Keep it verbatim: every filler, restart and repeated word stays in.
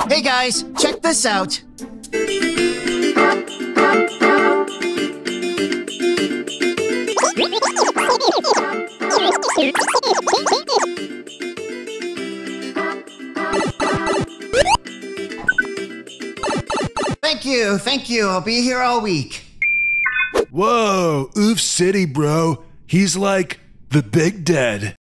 Hey guys, check this out. Thank you, thank you. I'll be here all week. Whoa, Oof City, bro. He's like the big dead.